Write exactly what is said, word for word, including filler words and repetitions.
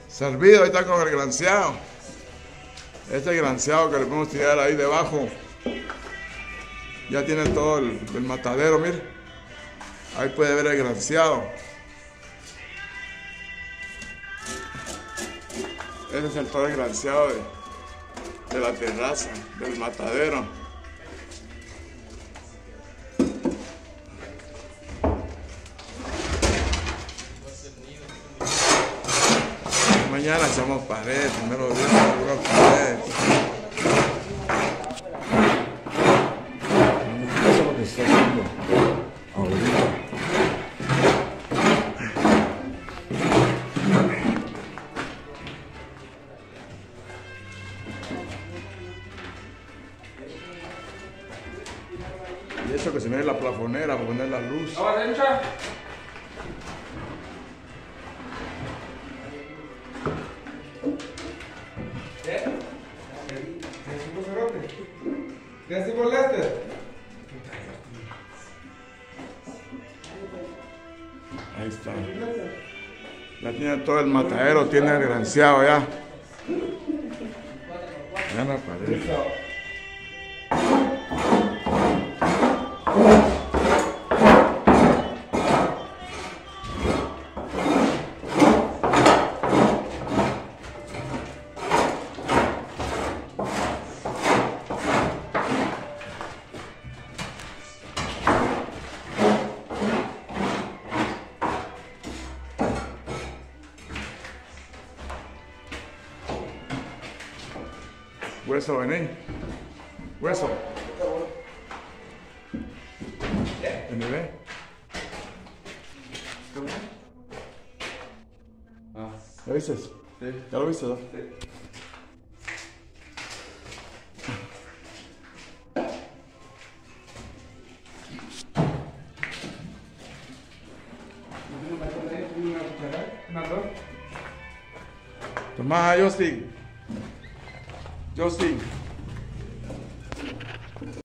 Servido, ahí está con el granceado. Este granceado que le podemos tirar ahí debajo. Ya tiene todo el, el matadero, mire. Ahí puede ver el granceado. Ese es el todo el granceado de, de la terraza, del matadero. Mañana echamos pared, primero Dios, echamos pared. Eso es lo que está haciendo ahorita. Y eso que se me ve la plafonera para poner la luz. Ahí está. Ya tiene todo el matadero, tiene el granceado ya. Ya no aparece. Hueso, vení. Hueso. Vení, ve. ¿Lo viste? Sí. ¿Ya lo viste? ¿No? Sí. Tomás, Justin. Justin.